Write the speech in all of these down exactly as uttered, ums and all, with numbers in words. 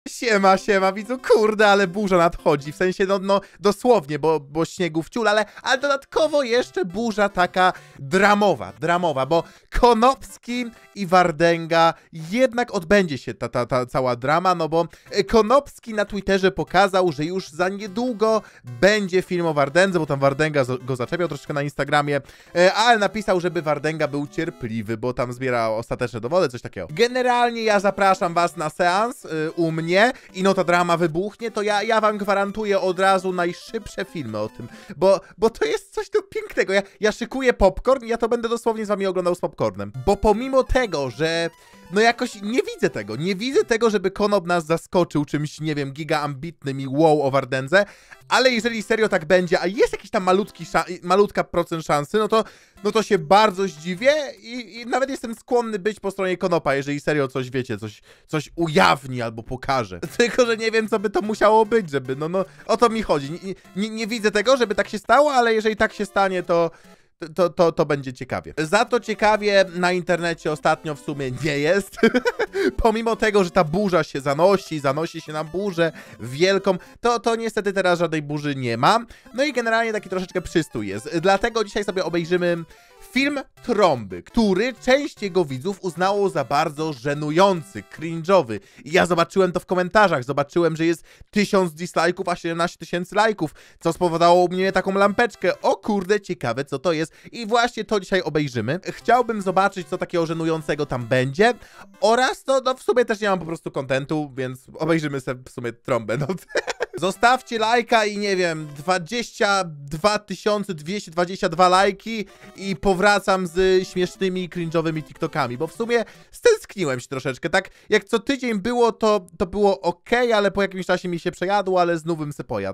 Siema, siema, widzu, kurde, ale burza nadchodzi, w sensie, no, no dosłownie, bo, bo śniegu wciul, ale, ale dodatkowo jeszcze burza taka dramowa, dramowa, bo Konopski i Wardęga jednak odbędzie się ta, ta, ta cała drama, no bo Konopski na Twitterze pokazał, że już za niedługo będzie film o Wardędze, bo tam Wardęga go zaczepiał troszeczkę na Instagramie, ale napisał, żeby Wardęga był cierpliwy, bo tam zbiera ostateczne dowody, coś takiego. Generalnie ja zapraszam was na seans y, u mnie i no ta drama wybuchnie, to ja, ja wam gwarantuję od razu najszybsze filmy o tym, bo, bo to jest coś tu pięknego. Ja, ja szykuję popcorn i ja to będę dosłownie z wami oglądał z popcornem, bo pomimo tego, że no jakoś nie widzę tego, nie widzę tego, żeby Konop nas zaskoczył czymś, nie wiem, giga ambitnym i wow o Wardędze, ale jeżeli serio tak będzie, a jest jakiś tam malutki, malutka procent szansy, no to, no to się bardzo zdziwię i, i nawet jestem skłonny być po stronie Konopa, jeżeli serio coś, wiecie, coś, coś ujawni albo pokaże. Tylko, że nie wiem, co by to musiało być, żeby, no, no, o to mi chodzi. Nie, nie, nie widzę tego, żeby tak się stało, ale jeżeli tak się stanie, to... To, to, to będzie ciekawie. Za to ciekawie na internecie ostatnio w sumie nie jest. Pomimo tego, że ta burza się zanosi, zanosi się na burzę wielką, to, to niestety teraz żadnej burzy nie ma. No i generalnie taki troszeczkę przystój jest. Dlatego dzisiaj sobie obejrzymy film Trąby, który część jego widzów uznało za bardzo żenujący, cringe'owy. I ja zobaczyłem to w komentarzach, zobaczyłem, że jest tysiąc dislike'ów, a siedemnaście tysięcy lajków, co spowodowało u mnie taką lampeczkę. O kurde, ciekawe co to jest. I właśnie to dzisiaj obejrzymy. Chciałbym zobaczyć, co takiego żenującego tam będzie. Oraz to, no w sumie też nie mam po prostu kontentu, więc obejrzymy sobie w sumie Trąbę. No. Zostawcie lajka i nie wiem, dwadzieścia dwa tysiące dwieście dwadzieścia dwa lajki i powracam z śmiesznymi, cringe'owymi TikTokami, bo w sumie stęskniłem się troszeczkę, tak jak co tydzień było, to, to było ok, ale po jakimś czasie mi się przejadło, ale znów bym se pojadł.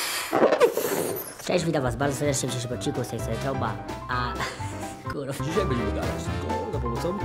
Cześć, witam was bardzo serdecznie w dzisiejszym odcinku, z tej strony Trąba, a... kurwa... Dzisiaj będziemy gadać tylko za pomocą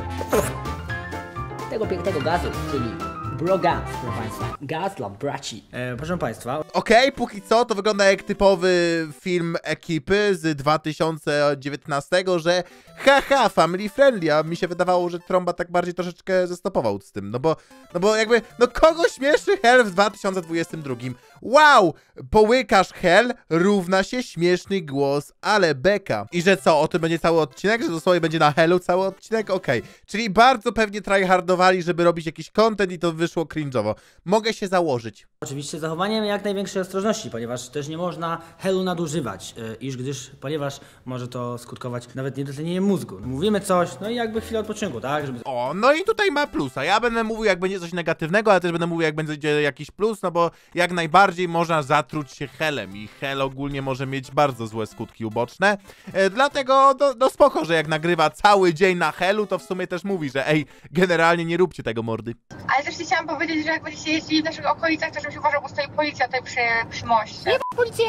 tego pięknego gazu, czyli Bro Gas, proszę państwa. Gaz dla braci. E, proszę państwa. Okej, okay, póki co to wygląda jak typowy film ekipy z dwa tysiące dziewiętnastego, że haha, family friendly, a mi się wydawało, że Trąba tak bardziej troszeczkę zestopował z tym, no bo, no bo jakby, no kogo śmieszy Hel w dwa tysiące dwudziestym drugim? Wow, połykasz Hel równa się śmieszny głos, ale beka. I że co, o tym będzie cały odcinek, że dosłownie będzie na Helu cały odcinek? Okej, okay. Czyli bardzo pewnie tryhardowali, żeby robić jakiś content i to wyszło cringe'owo. Mogę się założyć. Oczywiście zachowaniem jak największej ostrożności, ponieważ też nie można Helu nadużywać, yy, iż gdyż, ponieważ może to skutkować nawet niedotlenieniem mózgu. Mówimy coś, no i jakby chwilę odpoczynku, tak? Żeby... O, no i tutaj ma plusa. Ja będę mówił, jak będzie coś negatywnego, ale też będę mówił, jak będzie jakiś plus, no bo jak najbardziej można zatruć się Helem i Hel ogólnie może mieć bardzo złe skutki uboczne. E, dlatego no, no spoko, że jak nagrywa cały dzień na Helu, to w sumie też mówi, że ej, generalnie nie róbcie tego, mordy. Ale też chciałam powiedzieć, że jak będziecie jeździli w naszych okolicach, to żebyś uważał, bo stoi policja tutaj przy, przy moście. Nie ma policję!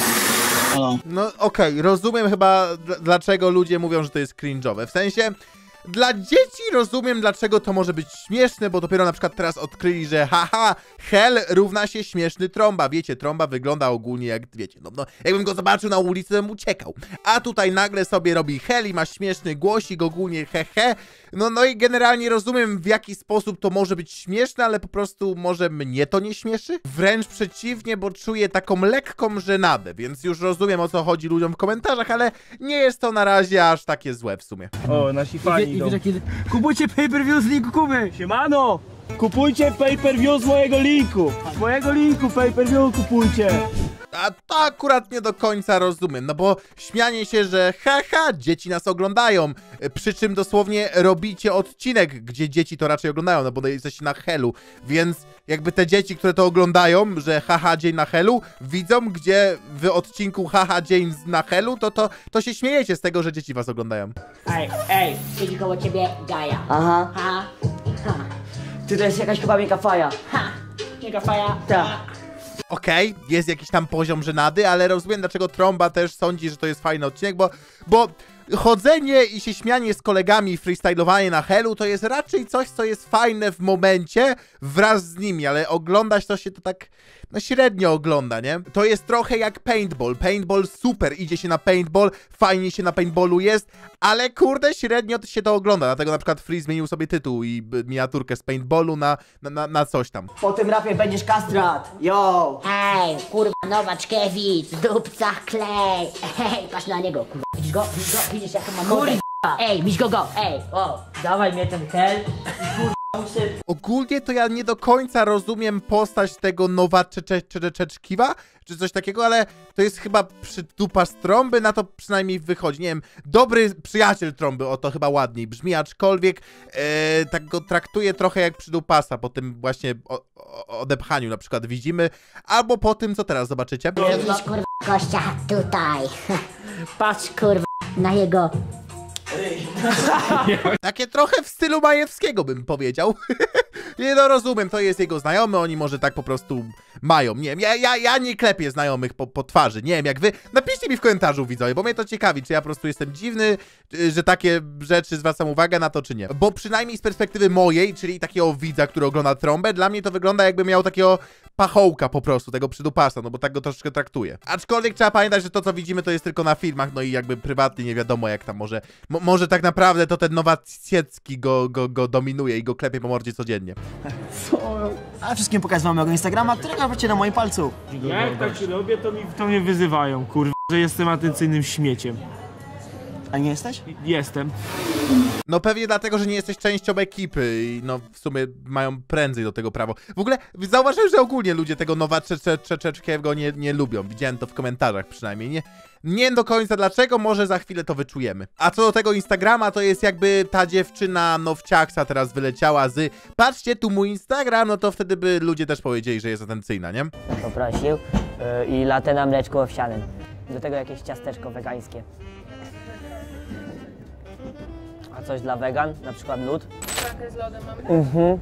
No okej, okay, rozumiem chyba dlaczego ludzie mówią, że to jest cringe'owe. W sensie, dla dzieci rozumiem, dlaczego to może być śmieszne, bo dopiero na przykład teraz odkryli, że haha, Hel równa się śmieszny Trąba. Wiecie, Trąba wygląda ogólnie jak, wiecie, no, no jakbym go zobaczył na ulicy, to bym uciekał. A tutaj nagle sobie robi Hel i ma śmieszny głosik, ogólnie hehe. No, no i generalnie rozumiem, w jaki sposób to może być śmieszne, ale po prostu może mnie to nie śmieszy? Wręcz przeciwnie, bo czuję taką lekką żenadę, więc już rozumiem, o co chodzi ludziom w komentarzach, ale nie jest to na razie aż takie złe w sumie. O, nasi fani I wiesz, kiedy... Kupujcie pay-per-view z linku Kuby! Siemano! Kupujcie pay-per-view z mojego linku! Z mojego linku pay-per-view kupujcie! A to akurat nie do końca rozumiem, no bo śmianie się, że haha, dzieci nas oglądają, przy czym dosłownie robicie odcinek, gdzie dzieci to raczej oglądają, no bo jesteście na Helu, więc jakby te dzieci, które to oglądają, że haha, dzień na Helu, widzą, gdzie w odcinku haha, dzień na Helu, to, to, to się śmiejecie z tego, że dzieci was oglądają. Ej, ej, siedzi koło ciebie Gaja. Aha. Ha, ha, Ty to jest jakaś chyba miękka faja. ha. Mega faja. Tak. Okej, okay, jest jakiś tam poziom żenady, ale rozumiem, dlaczego Trąba też sądzi, że to jest fajny odcinek, bo, bo, chodzenie i się śmianie z kolegami, freestylowanie na Helu to jest raczej coś, co jest fajne w momencie wraz z nimi, ale oglądać to się to tak no średnio ogląda, nie? To jest trochę jak paintball. Paintball super, idzie się na paintball, fajnie się na paintballu jest, ale kurde średnio się to ogląda, dlatego na przykład Free zmienił sobie tytuł i miniaturkę z paintballu na, na, na, na coś tam. Po tym rapie będziesz kastrat. Yo! Ej, kurwa, Nowaczkiewicz, dupca klej. Ej, patrz na niego, kurwa. Widzisz go? Widzisz go? Widzisz jaką ma modę? Ej, widzisz go, go, ej, o, dawaj mnie ten hel. Ogólnie to ja nie do końca rozumiem postać tego Nowaczkiwa, czy coś takiego, ale to jest chyba przydupa z trąby, na to przynajmniej wychodzi. Nie wiem, dobry przyjaciel trąby, o to chyba ładniej brzmi, aczkolwiek e, tak go traktuje trochę jak przydupasa po tym właśnie o, o, odepchaniu na przykład widzimy, albo po tym, co teraz zobaczycie. Widzisz, kurwa, gościa tutaj. Patrz, kurwa, na jego... Takie trochę w stylu Majewskiego bym powiedział. Nie no, rozumiem, to jest jego znajomy, oni może tak po prostu mają. Nie wiem, ja, ja, ja nie klepię znajomych po, po twarzy, nie wiem jak wy. Napiszcie mi w komentarzu, widzowie, bo mnie to ciekawi, czy ja po prostu jestem dziwny, że takie rzeczy zwracam uwagę na to, czy nie. Bo przynajmniej z perspektywy mojej, czyli takiego widza, który ogląda trąbę, dla mnie to wygląda jakby miał takiego pachołka po prostu, tego przydupasa, no bo tak go troszeczkę traktuję. Aczkolwiek trzeba pamiętać, że to co widzimy to jest tylko na filmach, no i jakby prywatnie nie wiadomo jak tam może, mo może tak naprawdę to ten Nowaciecki go, go, go dominuje i go klepie po mordzie codziennie. Co? A wszystkim pokazywam mojego Instagrama, którego macie na moim palcu. Jak tak robię, to, mi, to mnie wyzywają, kurwa, że jestem atencyjnym śmieciem. A nie jesteś? Jestem. No pewnie dlatego, że nie jesteś częścią ekipy i no w sumie mają prędzej do tego prawo. W ogóle zauważyłem, że ogólnie ludzie tego Nowaczkiewicza nie, nie lubią. Widziałem to w komentarzach przynajmniej. Nie, nie do końca dlaczego, może za chwilę to wyczujemy. A co do tego Instagrama, to jest jakby ta dziewczyna Nowciaksa teraz wyleciała z patrzcie tu mój Instagram, no to wtedy by ludzie też powiedzieli, że jest atencyjna, nie? Poprosił yy, i latę na mleczku owsianym. Do tego jakieś ciasteczko wegańskie. A coś dla wegan? Na przykład lód? Takę z lodem mamy. Mhm.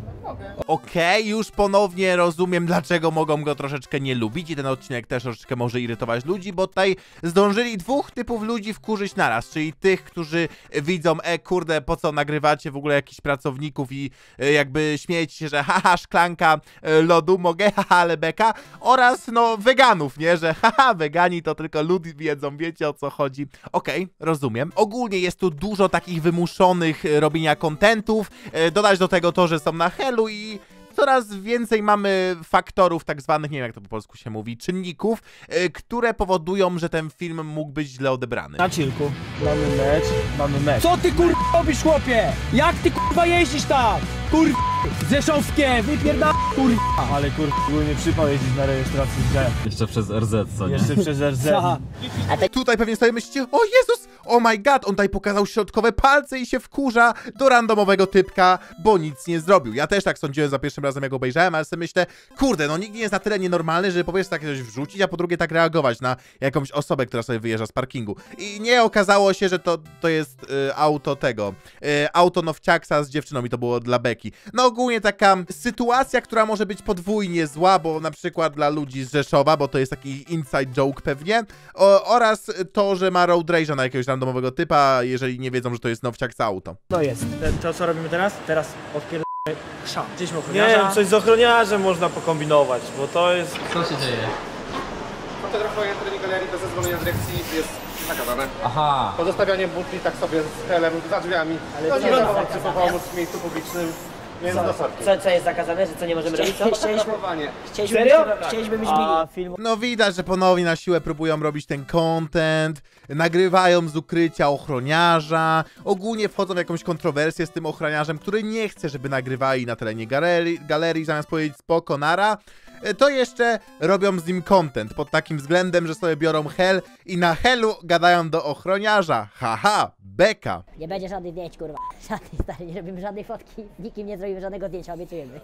Okej, okay, już ponownie rozumiem, dlaczego mogą go troszeczkę nie lubić i ten odcinek też troszeczkę może irytować ludzi, bo tutaj zdążyli dwóch typów ludzi wkurzyć naraz, czyli tych, którzy widzą, e kurde, po co nagrywacie w ogóle jakichś pracowników i e, jakby śmiejecie się, że haha, szklanka e, lodu, mogę, haha, ale beka, oraz no weganów, nie, że haha, wegani to tylko lód jedzą, wiecie o co chodzi. Okej, okay, rozumiem. Ogólnie jest tu dużo takich wymuszonych robienia kontentów, e, dodać do tego to, że są na helu i coraz więcej mamy faktorów tak zwanych, nie wiem jak to po polsku się mówi, czynników, yy, które powodują, że ten film mógł być źle odebrany. Na chillku. Mamy mecz, mamy mecz. Co ty kurwa robisz, chłopie? Jak ty kurwa jeździsz tam? Kurwa, Rzeszowskie, wypierda kurwa. Ale kurwa, ogólnie przypał jeździć na rejestracji widziałem. Jeszcze przez R Z, co nie? Jeszcze przez R Z. Tutaj pewnie sobie myślicie, o Jezus, oh my god, on tutaj pokazał środkowe palce i się wkurza do randomowego typka, bo nic nie zrobił. Ja też tak sądziłem za pierwszym razem, jak obejrzałem, ale sobie myślę, kurde, no nikt nie jest na tyle nienormalny, żeby po pierwsze takie coś wrzucić, a po drugie tak reagować na jakąś osobę, która sobie wyjeżdża z parkingu. I nie okazało się, że to, to jest y, auto tego, y, auto Nowciaksa z dziewczyną i to było dla beki. No ogólnie taka sytuacja, która może być podwójnie zła, bo na przykład dla ludzi z Rzeszowa, bo to jest taki inside joke pewnie, o, oraz to, że ma road rage'a na jakiegoś randomowego typa, jeżeli nie wiedzą, że to jest Nowciaksa auto. To jest. To co robimy teraz? Teraz odpierdolimy szam. Gdzieśmy Nie ochroniarza. wiem, coś z ochroniarzem można pokombinować, bo to jest... Co się dzieje? Fotografowanie terenie galerii bez zezwolenia dyrekcji jest zakazane. Aha. Pozostawianie butli tak sobie z helem za drzwiami. Ale To co nie jest dawało zakazane? pomóc w miejscu publicznym, więc Co, dosadnie. co, co jest zakazane, że co nie możemy robić? Co? Chcieliśmy, chcieliśmy, Serio? chcieliśmy być A mili. film... No widać, że ponownie na siłę próbują robić ten content, nagrywają z ukrycia ochroniarza, ogólnie wchodzą w jakąś kontrowersję z tym ochroniarzem, który nie chce, żeby nagrywali na terenie galerii, galerii zamiast powiedzieć spoko, nara. To jeszcze robią z nim content pod takim względem, że sobie biorą hel i na helu gadają do ochroniarza. Haha, beka. Nie będzie żadnych zdjęć, kurwa. Żadnych, stary, nie robimy żadnej fotki. Nikim nie zrobimy żadnego zdjęcia, obiecujemy.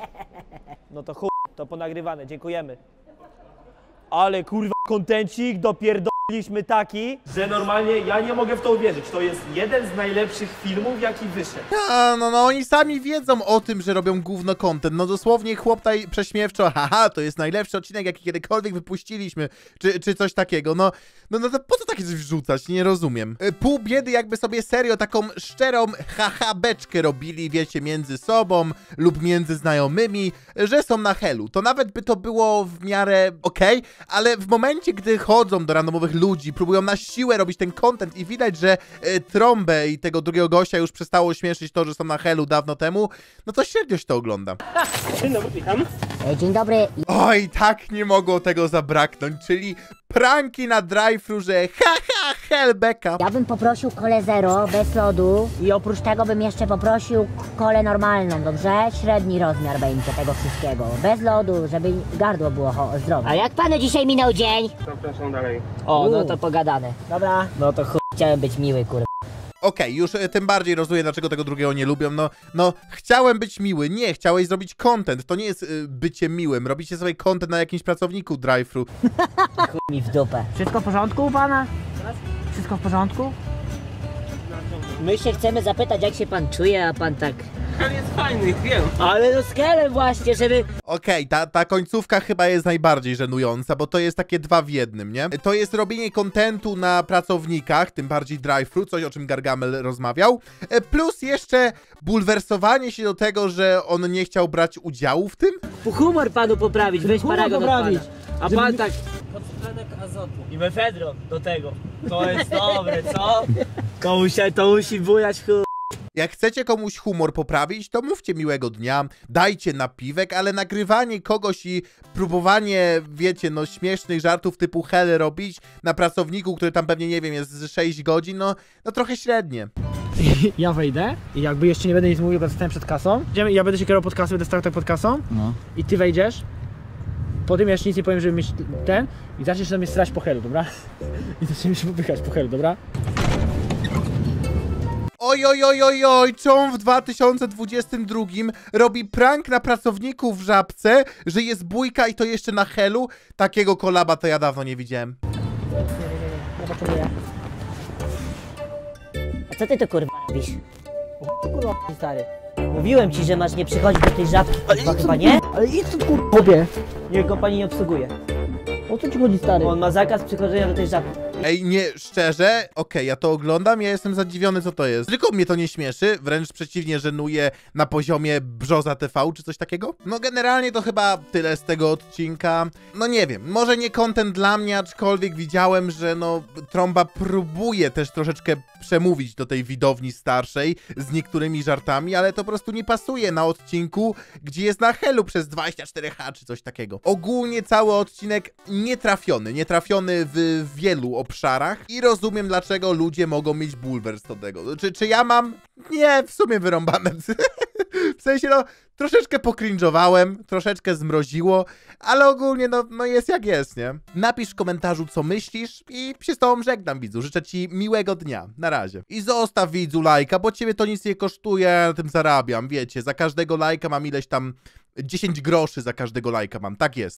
No to chuj, to ponagrywane, dziękujemy. Ale kurwa kontencik do pierdolenia Byliśmy taki, że normalnie ja nie mogę w to uwierzyć. To jest jeden z najlepszych filmów, jaki wyszedł. A, no, no, oni sami wiedzą o tym, że robią gówno content. No dosłownie chłop tutaj prześmiewczo, haha, to jest najlepszy odcinek, jaki kiedykolwiek wypuściliśmy, czy, czy coś takiego. No, no, no to po co takie coś wrzucać? Nie rozumiem. Pół biedy jakby sobie serio taką szczerą haha beczkę robili, wiecie, między sobą lub między znajomymi, że są na helu. To nawet by to było w miarę okej, okay, ale w momencie, gdy chodzą do randomowych ludzi, próbują na siłę robić ten content i widać, że y, Trąbę i tego drugiego gościa już przestało śmieszyć to, że są na helu dawno temu, no to średnio się to ogląda. Dzień dobry, witam. Dzień dobry. Oj, tak nie mogło tego zabraknąć, czyli pranki na drive-thru, że haha, hellbeka. Ja bym poprosił kolę zero, bez lodu i oprócz tego bym jeszcze poprosił kolę normalną, dobrze? Średni rozmiar będzie tego wszystkiego. Bez lodu, żeby gardło było zdrowe. A jak panu dzisiaj minął dzień? Zapraszam dalej. O, no to pogadane. Dobra. No to chuj, chciałem być miły, kurwa. Okej, okay, już e, tym bardziej rozumiem, dlaczego tego drugiego nie lubią. No, no, chciałem być miły. Nie, chciałeś zrobić content. To nie jest y, bycie miłym. Robicie sobie content na jakimś pracowniku drive-thru. Chuj mi w dupę. Wszystko w porządku u pana? Wszystko w porządku? My się chcemy zapytać, jak się pan czuje, a pan tak... Skel jest fajny, wiem. Ale no skelem właśnie, żeby... Okej, okay, ta, ta końcówka chyba jest najbardziej żenująca, bo to jest takie dwa w jednym, nie? To jest robienie kontentu na pracownikach, tym bardziej drive-thru, coś o czym Gargamel rozmawiał, plus jeszcze bulwersowanie się do tego, że on nie chciał brać udziału w tym. Humor panu poprawić, weź paragon poprawić. A Żeby... pan tak... Podtlenek azotu. I mefedron do tego. To jest dobre, co? To musi, to musi bujać chuj. Jak chcecie komuś humor poprawić, to mówcie miłego dnia, dajcie napiwek, ale nagrywanie kogoś i próbowanie, wiecie, no śmiesznych żartów typu hell robić na pracowniku, który tam pewnie, nie wiem, jest z sześć godzin, no, no trochę średnie. Ja wejdę i jakby jeszcze nie będę nic mówił, bo zostałem przed kasą. Ja będę się kierował pod kasą, będę stał tak pod kasą. No. I ty wejdziesz. Po tym jeszcze nic nie powiem, żeby mieć ten i zaczniesz na mnie strać po helu, dobra? I zaczniemy się popychać po helu, dobra? Oj, oj, oj, oj, oj, czy on w dwa tysiące dwudziestym drugim robi prank na pracowniku w Żabce, że jest bójka i to jeszcze na helu? Takiego kolaba to ja dawno nie widziałem. Ja potrzebuję. A co ty to kurwa robisz? O kurwa stary. Mówiłem ci, że masz nie przychodzić do tej Żabki, chyba, chyba nie? Ale idź tu kurwa. Niech go pani nie obsługuje. O co ci chodzi, stary? On ma zakaz przychodzenia do tej Żabki. Ej, nie, szczerze, okej, okay, ja to oglądam, ja jestem zadziwiony, co to jest. Tylko mnie to nie śmieszy, wręcz przeciwnie, żenuje na poziomie Brzoza T V, czy coś takiego. No generalnie to chyba tyle z tego odcinka. No nie wiem, może nie content dla mnie, aczkolwiek widziałem, że no Trąba próbuje też troszeczkę przemówić do tej widowni starszej z niektórymi żartami, ale to po prostu nie pasuje na odcinku, gdzie jest na helu przez dwadzieścia cztery H, czy coś takiego. Ogólnie cały odcinek nietrafiony, nietrafiony w wielu obszarach i rozumiem, dlaczego ludzie mogą mieć bulwers do tego. Czy, czy ja mam? Nie, w sumie wyrąbane. W sensie, no, troszeczkę pokrinżowałem, troszeczkę zmroziło, ale ogólnie, no, no jest jak jest, nie? Napisz w komentarzu, co myślisz i się z tobą żegnam, widzu. Życzę ci miłego dnia. Na razie. I zostaw, widzu, lajka, bo ciebie to nic nie kosztuje, ja na tym zarabiam, wiecie. Za każdego lajka mam ileś tam dziesięć groszy za każdego lajka mam, tak jest.